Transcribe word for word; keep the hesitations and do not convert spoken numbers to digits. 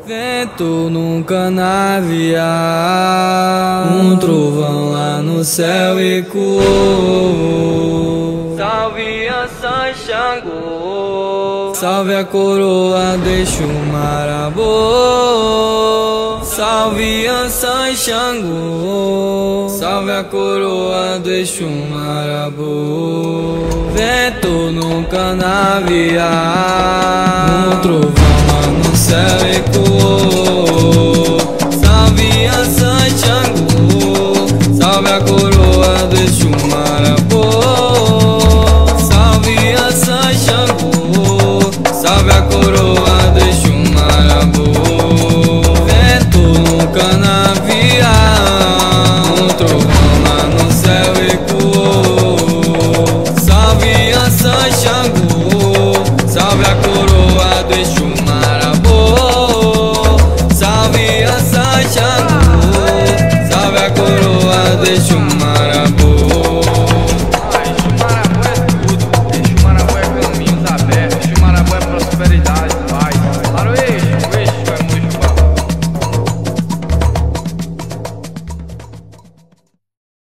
Vento num canavial, um trovão lá no céu ecoou. Salve Ansan Xangô, salve a coroa de Xumarabô. Salve Ansan Xangô, salve a coroa de Xumarabô. Vento num canavial, um trovão lá no céu ecoou. Salve Ansan Xangô, salve a coroa de Xumarabô. Salve Ansan Xangô, salve a coroa de Xumarabô. Vento no canavial, um trovão lá no céu ecoou. Salve Ansan Xangô, salve a coroa de Xumarabô. Salve Ansan Xangô, salve a coroa de Xumarabô.